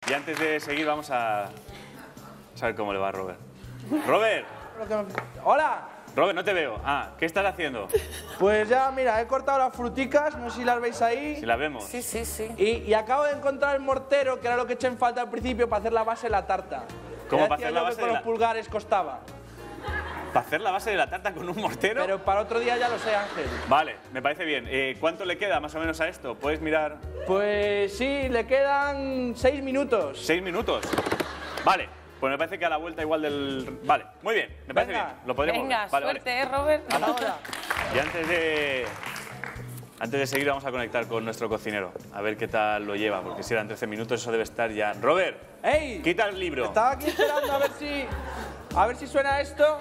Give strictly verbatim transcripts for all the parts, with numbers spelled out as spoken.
Y antes de seguir vamos a saber cómo le va a Robert. ¡Robert! ¡Hola! Robert, no te veo. Ah, ¿qué estás haciendo? Pues ya, mira, he cortado las fruticas, no sé si las veis ahí. Si las vemos. Sí, sí, sí. Y, y acabo de encontrar el mortero, que era lo que eché en falta al principio para hacer la base de la tarta. ¿Cómo Ya para decía hacer la yo que base con de los la- pulgares costaba. ¿Para hacer la base de la tarta con un mortero? Pero para otro día ya lo sé, Ángel. Vale, me parece bien. Eh, ¿Cuánto le queda más o menos a esto? ¿Puedes mirar? Pues sí, le quedan seis minutos. ¿Seis minutos? Vale, pues me parece que a la vuelta igual del... Vale, muy bien, me parece Venga. bien. Lo podremos Venga, ver. Vale, suerte, vale. ¿eh, Robert? Ahora. Y antes de... Antes de seguir vamos a conectar con nuestro cocinero. A ver qué tal lo lleva, porque si eran trece minutos eso debe estar ya... Robert, ¡Ey! quita el libro. Estaba aquí esperando a ver si... A ver si suena esto.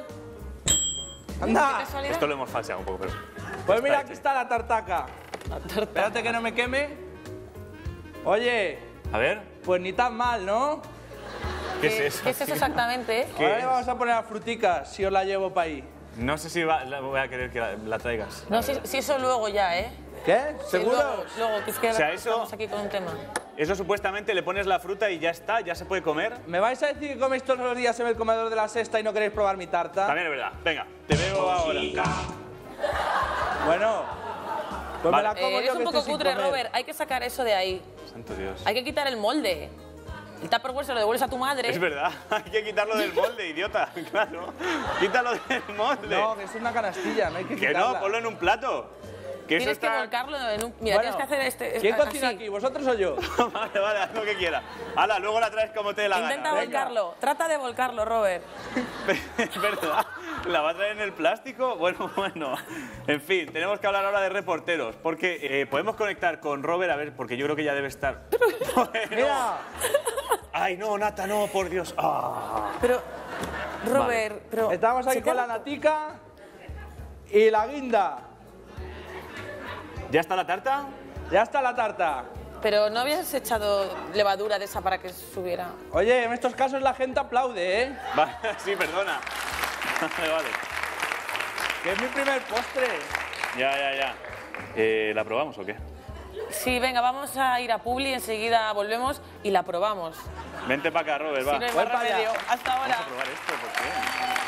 ¡Anda! Esto lo hemos falseado un poco, pero... Pues mira, Está aquí hecho. está la tartaca. Espérate que no me queme. Oye, A ver, pues ni tan mal, ¿no? ¿qué es eso? ¿Qué es eso exactamente? ¿Qué Ahora es? le vamos a poner las fruticas, si os la llevo para ahí. No sé si va- la- voy a querer que la, la traigas. No, si, si eso luego ya, ¿eh? ¿Qué? Sí, ¿Seguro? luego, luego, que es que O sea, eso- estamos aquí con un tema. Eso supuestamente le pones la fruta y ya está, ya se puede comer. ¿Me vais a decir que coméis todos los días en el comedor de la sexta y no queréis probar mi tarta? También es verdad. Venga, te veo ahora. Bueno, pues Vale. me la como Eh, yo eres un que poco estoy sin cutre, comer. Robert. Hay que sacar eso de ahí. Santo Dios. Hay que quitar el molde. El Tupperware se lo devuelves a tu madre. Es verdad, hay que quitarlo del molde, idiota. Claro, quítalo del molde. No, que es una canastilla, no hay que que quitarla. no, ponlo en un plato. Que Tienes eso que está... volcarlo en un... Mira, Bueno, tienes que hacer este... ¿quién así. cocina aquí, vosotros o yo? Vale, vale, haz lo que quiera. Hala, luego la traes como te dé la Intenta gana. volcarlo. Trata de volcarlo, Robert. Es verdad, ¿la va a traer en el plástico? Bueno, bueno. En fin, tenemos que hablar ahora de reporteros, porque eh, podemos conectar con Robert, a ver, porque yo creo que ya debe estar... Bueno. Mira, Ay, no, Nata, no, por Dios. Ah. Pero, Robert, pero... estamos aquí ¿se te con ha la roto? natica y la guinda. ¿Ya está la tarta? Ya está la tarta. Pero no habías echado levadura de esa para que subiera. Oye, en estos casos la gente aplaude, ¿eh? Vale, sí, perdona. Vale, vale. Que es mi primer postre. Ya, ya, ya. Eh, ¿La probamos o qué? Sí, venga, vamos a ir a Publi, enseguida volvemos y la probamos. Vente para acá, Robert, va. Si no hay Voy más para allá. remedio. Hasta ahora. Vamos a probar esto, ¿por qué?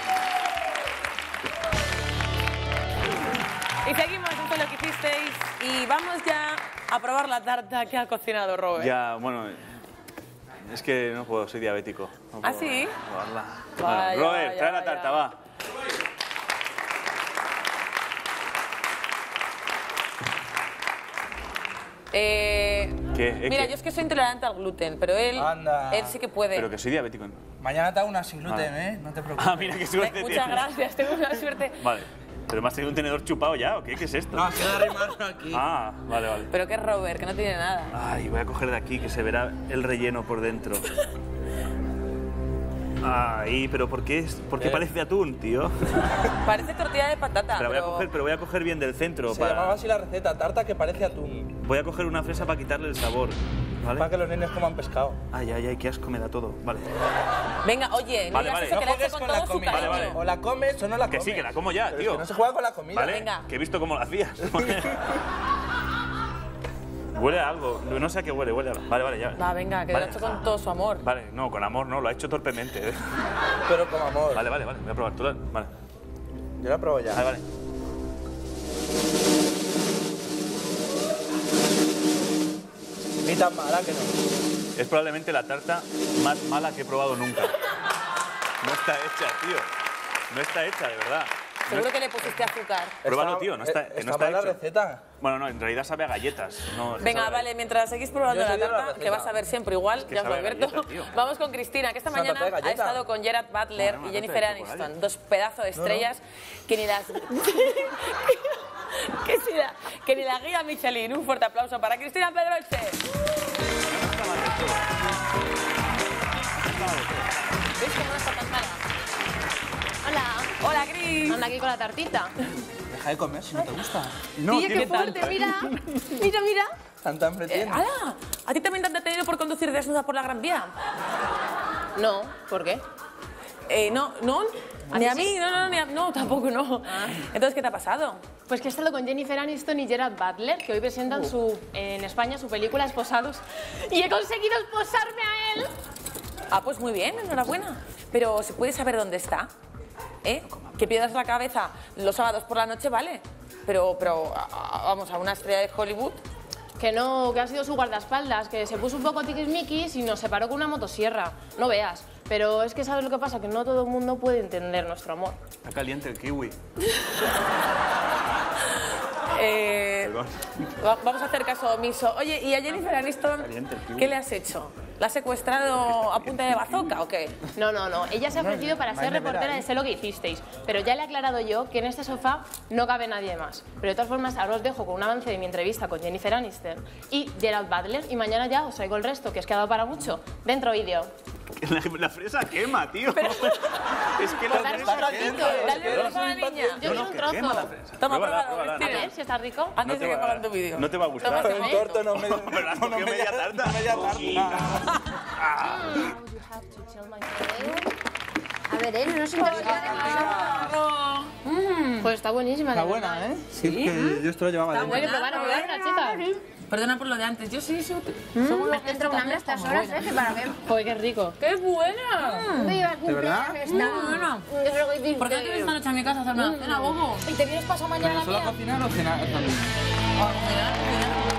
Y seguimos en todo lo que hicisteis y vamos ya a probar la tarta que ha cocinado Robert. Ya, bueno, es que no puedo, soy diabético. No ¿Ah, puedo sí? probarla. Vaya, Bueno, Robert, vaya, trae la vaya. tarta, va. Eh, ¿Qué? ¿Eh, mira, qué? yo es que soy intolerante al gluten, pero él, Anda. él sí que puede. Pero que soy diabético. ¿no? Mañana te hago una sin gluten, Vale. ¿eh? No te preocupes. Ah, mira qué Ve, suerte muchas tienes. gracias, tengo una suerte. Vale. ¿Pero me has tenido un tenedor chupado ya o qué? ¿Qué es esto? No, queda arrimado aquí. Ah, vale, vale. Pero que es Robert, que no tiene nada. Ay, voy a coger de aquí que se verá el relleno por dentro. Ay, pero ¿por qué, es, ¿por qué Eh. parece atún, tío? Parece tortilla de patata, Pero voy a pero... coger, pero voy a coger bien del centro. Se llamaba Para... así la receta, tarta que parece atún. Voy a coger una fresa para quitarle el sabor. Para ¿Vale? que los nenes coman pescado. Ay, ay, ay, qué asco me da todo. Vale. Venga, oye, no Vale, digas vale. eso, No que le he juegues hecho con con la todo su comida. cariño. Vale, vale. O la comes o no la Que comes. sí, que la como ya, Pero es tío. que no se juega con la comida. ¿Vale? Venga. Que he visto cómo lo hacías. Huele a algo. No sé a qué huele, huele a... Vale, vale, ya. Va, venga, que Vale. lo ha hecho con todo su amor. Vale, no, con amor no, lo ha hecho torpemente. Pero con amor. Vale, vale, vale. Voy a probar. Tú la... Vale. Yo la pruebo ya. Vale, vale. Ni tan mala que no. Es probablemente la tarta más mala que he probado nunca. No está hecha, tío. No está hecha, de verdad. No Seguro es- que le pusiste azúcar. Pruébalo, Está- tío, no está, eh, que no está está mal la hecho. receta. Bueno, no, en realidad sabe a galletas. No, es que Venga, sabe a vale, mientras seguís probando Yo la te digo la tarta, receta. que vas a ver siempre igual, que ya os lo sabe a advierto. galleta, tío. Vamos con Cristina, que esta Santa mañana fe de ha galleta. estado con Gerard Butler No, no, y no, Jennifer no te toco, Aniston, dos pedazos de estrellas que ni las... que, si la- que ni la guía Michelin. Un fuerte aplauso para Cristina Pedroche. ¿Ves cómo no está tan mala? Hola, Hola, Cris. anda aquí con la tartita. Deja de comer si no te gusta. No, Oye, tiene qué fuerte, tanta. mira. Mira, mira. Tanta hambre Eh, tiene. ¡Hala! ¿A ti también te han detenido por conducir desnuda por la Gran Vía? No, ¿por qué? Eh, no, no, ¿A ni ti a sí? mí, no, no, ni a- no, tampoco no. Entonces, ¿qué te ha pasado? Pues que he estado con Jennifer Aniston y Gerard Butler, que hoy presentan su, en España su película Esposados. Y he conseguido esposarme a él. Ah, pues muy bien, enhorabuena. Pero ¿se puede saber dónde está? ¿Eh? Que pierdas la cabeza los sábados por la noche, vale. Pero, pero a- a- vamos, a una estrella de Hollywood. Que no, que ha sido su guardaespaldas, que se puso un poco tiquismiquis y nos separó con una motosierra. No veas. Pero es que ¿sabes lo que pasa? Que no todo el mundo puede entender nuestro amor. Está caliente el kiwi. Eh, va- vamos a hacer caso omiso. Oye, ¿y a Jennifer Aniston Caliente el kiwi. qué le has hecho? ¿La has secuestrado a punta de bazooka o qué? No, no, no. Ella se ha ofrecido para ser reportera de Sé lo que hicisteis. Pero ya le he aclarado yo que en este sofá no cabe nadie más. Pero de todas formas, ahora os dejo con un avance de mi entrevista con Jennifer Aniston y Gerald Butler. Y mañana ya os traigo el resto, que os ha quedado para mucho. Dentro vídeo. La, la fresa quema, tío. Es que la Dale un fresa trocito. quema. Dale un beso a la niña. Yo quiero un Que quema la trozo. fresa. Toma, Pruébala, pruébalo, pruébala, A Cristina. ver si está rico. Antes de que va- pongan tu vídeo. no te va a gustar. Tómate Un torto, no medio... Pero has cogido media tarta. Media tarta. A ver, ¿eh? No nos interesa demasiado. Pues está buenísima. Está de verdad. buena, ¿eh? Sí, es que yo esto lo llevaba dentro. Hay que probar, a probarla, chicas. Perdona por lo de antes. Yo sí, soy... Me entra un hambre a estas horas, ¿eh? Que para ver. Joder, qué rico. ¡Qué buena! Viva verdad? el cumpleaños está. Muy buena. Es lo que hiciste. ¿Por qué no te vienes esta noche a mi casa a hacerme la cena, bobo? ¿Y te vienes pasado mañana a la ¿Solo mía? cocinar o cenar también? A comer, a comer.